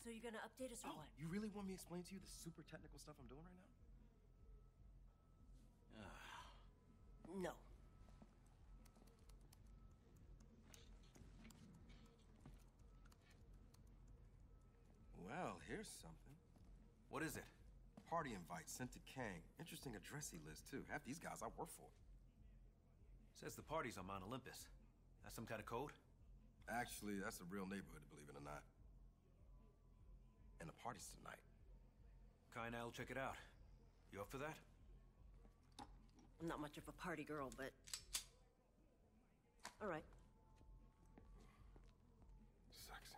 So you're gonna update us or what? You really want me to explain to you the super technical stuff I'm doing right now? No. Well, here's something. What is it? Party invite sent to Kang. Interesting address he lists, too. Half these guys I work for. Says the party's on Mount Olympus. That's some kind of code? Actually, that's a real neighborhood, believe it or not. And the party's tonight. Kai and I'll check it out. You up for that? I'm not much of a party girl, but... All right. Sexy.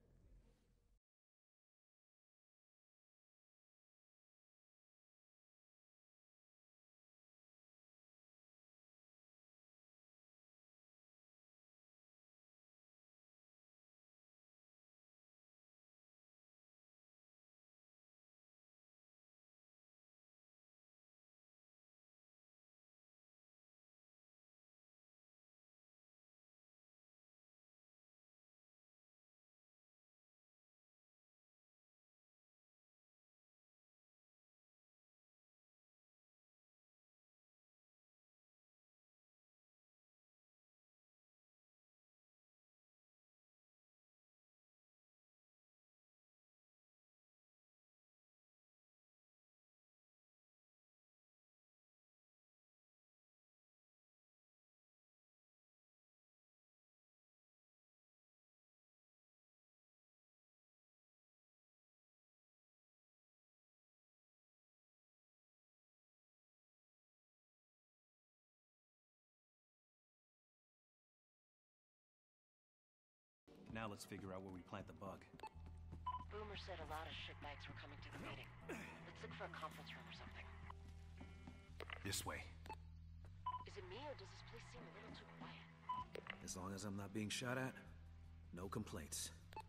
Now let's figure out where we plant the bug. Boomer said a lot of shitbags were coming to the meeting. Let's look for a conference room or something. This way. Is it me, or does this place seem a little too quiet? As long as I'm not being shot at, no complaints.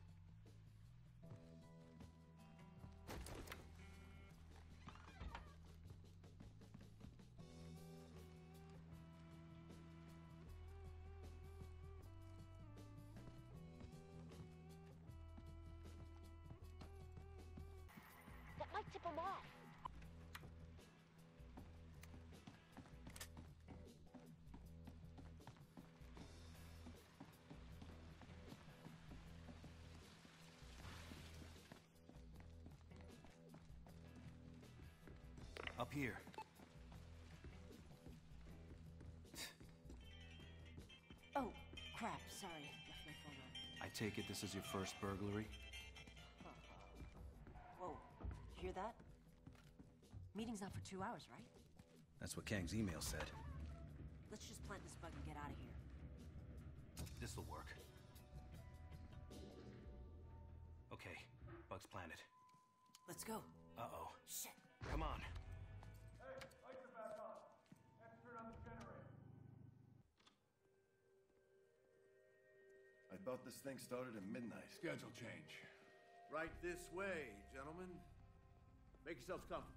That might tip him off. Up here. Oh, crap. Sorry. Left my phone on. I take it this is your first burglary? Whoa. You hear that? Meeting's not for 2 hours, right? That's what Kang's email said. Let's just plant this bug and get out of here. This'll work. Okay, bug's planted. Let's go. Uh-oh. Shit. Come on. Hey, lights are back on. Have to turn on the generator. I thought this thing started at midnight. Schedule change. Right this way, gentlemen. Make yourselves comfortable.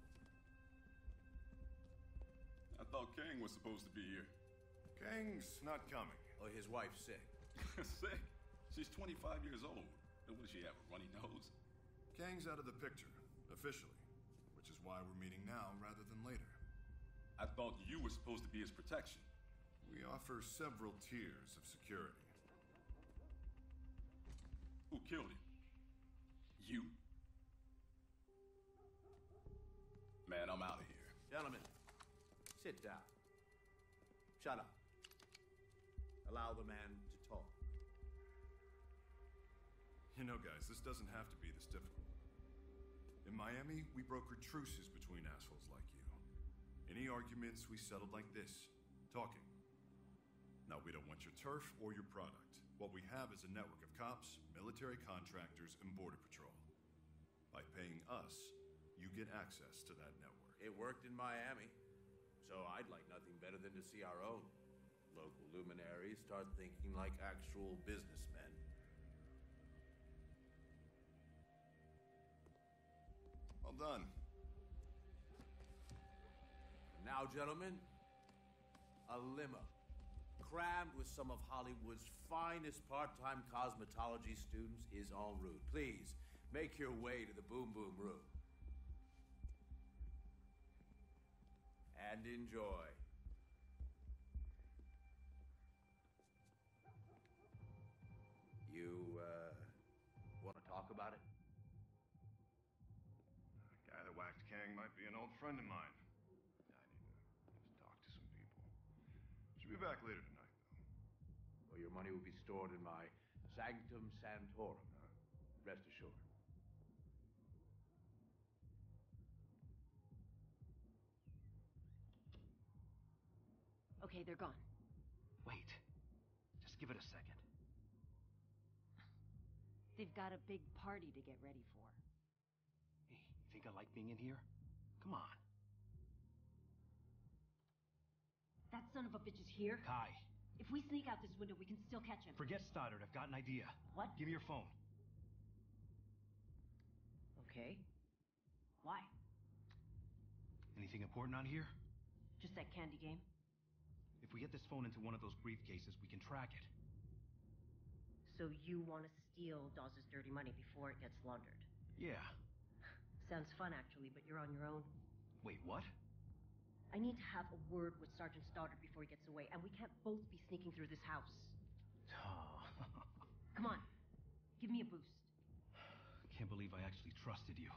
I thought Kang was supposed to be here. Kang's not coming. Oh, his wife's sick. Sick? She's 25 years old. And what does she have, a runny nose? Kang's out of the picture, officially. Which is why we're meeting now rather than later. I thought you were supposed to be his protection. We offer several tiers of security. Who killed him? You? Man, I'm out of here. Gentlemen, sit down. Shut up. Allow the man to talk. You know, guys, this doesn't have to be this difficult. In Miami, we brokered truces between assholes like you. Any arguments we settled like this, talking. Now, we don't want your turf or your product. What we have is a network of cops, military contractors, and border patrol. By paying us, you get access to that network. It worked in Miami, so I'd like nothing better than to see our own local luminaries start thinking like actual businessmen. Well done. And now, gentlemen, a limo crammed with some of Hollywood's finest part-time cosmetology students is en route. Please, make your way to the Boom Boom Room. And enjoy. You, want to talk about it? The guy that whacked Kang might be an old friend of mine. I need to just talk to some people. Should be back later tonight, though. Well, your money will be stored in my Sanctum Sanctorum. Rest assured. Okay, they're gone. Wait. Just give it a second. They've got a big party to get ready for. Hey, you think I like being in here? Come on. That son of a bitch is here. Kai, If we sneak out this window, we can still catch him. forget Stoddard. I've got an idea. What? Give me your phone. Okay. Why? Anything important on here? Just that candy game? If we get this phone into one of those briefcases, we can track it. So you want to steal Dawes' dirty money before it gets laundered? Yeah. Sounds fun, actually, but you're on your own. Wait, what? I need to have a word with Sergeant Stoddard before he gets away, and we can't both be sneaking through this house. Come on. Give me a boost. Can't believe I actually trusted you.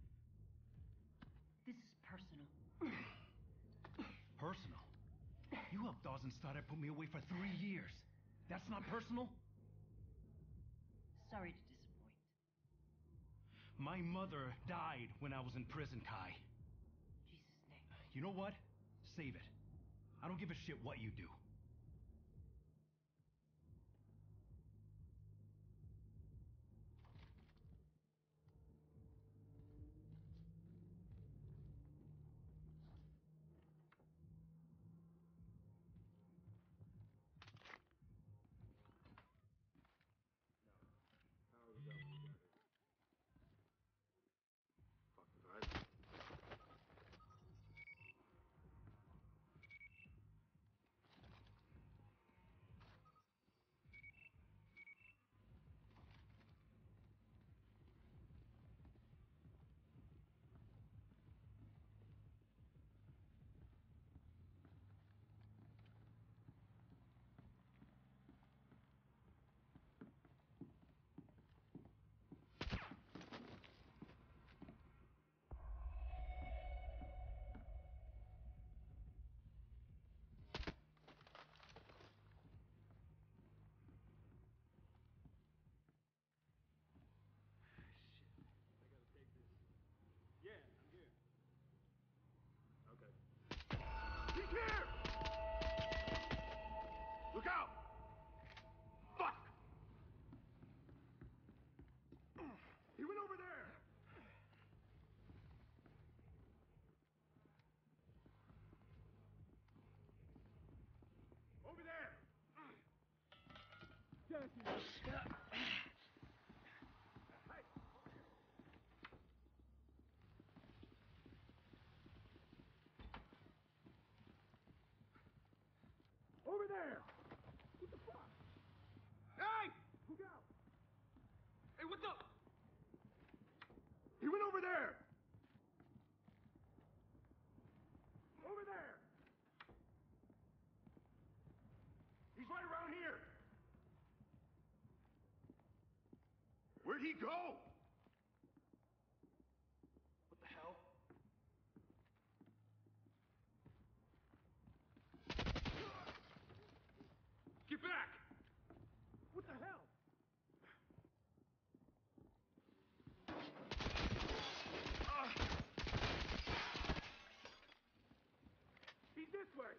This is personal. Personal? You helped Dawes and Stoddard put me away for 3 years. That's not personal? Sorry to disappoint. My mother died when I was in prison, Kai. Jesus, Nick. You know what? Save it. I don't give a shit what you do. Look out! Fuck! He went over there! Over there! Over there! What the fuck? Hey! Look out! Hey, what's up? He went over there! Over there! He's right around here! Where'd he go? What the hell? Get back! What the hell? He's this way!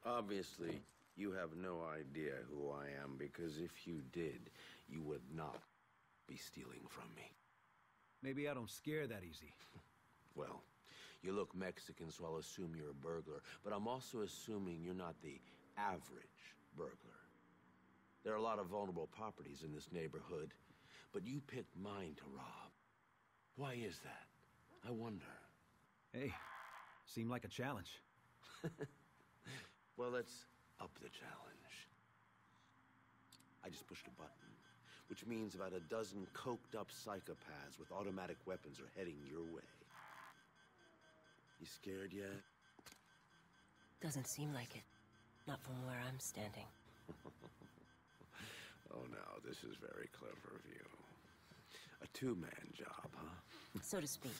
Obviously, you have no idea who I am, because if you did, you would not be stealing from me. Maybe I don't scare that easy. Well, you look Mexican, so I'll assume you're a burglar, but I'm also assuming you're not the average burglar. There are a lot of vulnerable properties in this neighborhood, but you picked mine to rob. Why is that? I wonder. Hey, seemed like a challenge. Well, let's up the challenge. I just pushed a button, which means about a dozen coked-up psychopaths with automatic weapons are heading your way. You scared yet? Doesn't seem like it. Not from where I'm standing. Oh, no, this is very clever of you. A two-man job, huh? So to speak.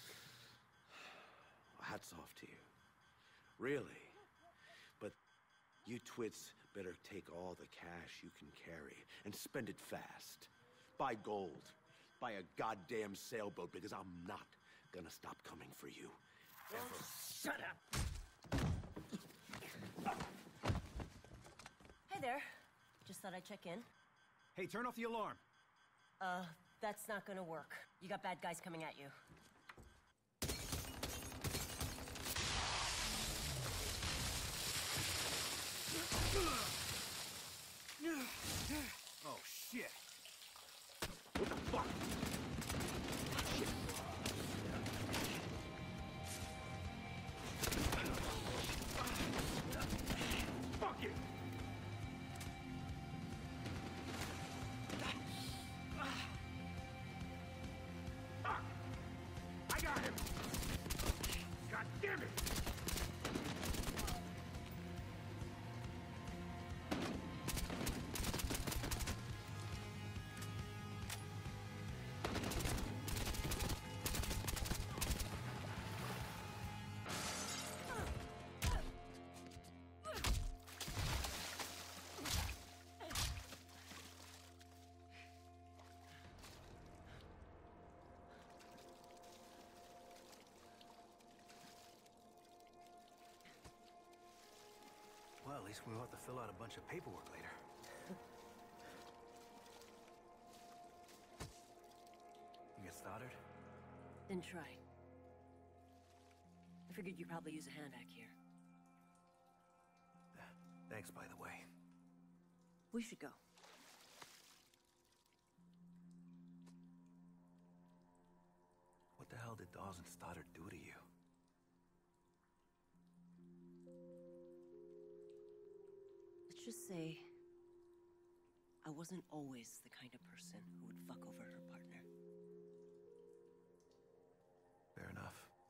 Hats off to you. Really. But you twits better take all the cash you can carry and spend it fast. Buy gold. Buy a goddamn sailboat, because I'm not gonna stop coming for you. Ever. Shut up! Hey there. Just thought I'd check in. Hey, turn off the alarm. That's not gonna work. You got bad guys coming at you. Oh, shit. What the fuck? Shit. Fuck it! I got him! God damn it! Well, at least we won't have to fill out a bunch of paperwork later. You get started? Didn't try. I figured you'd probably use a hand back here. Thanks, by the way. We should go. What the hell did Dawes and Stoddard do to you? Let's just say I wasn't always the kind of person who would fuck over her partner. Fair enough.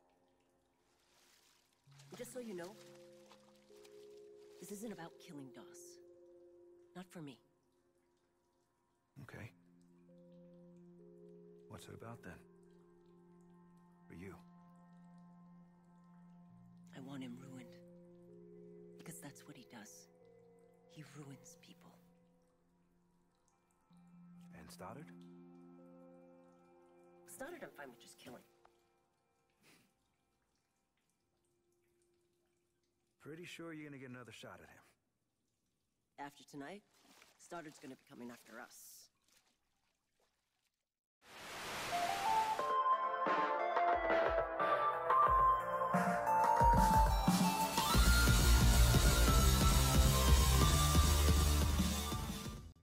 Just so you know, this isn't about killing Dawes. Not for me. Okay. What's it about then? For you? I want him ruined. Because that's what he does. He ruins people. And Stoddard? Stoddard I'm fine with just killing. Pretty sure you're gonna get another shot at him. After tonight, Stoddard's gonna be coming after us.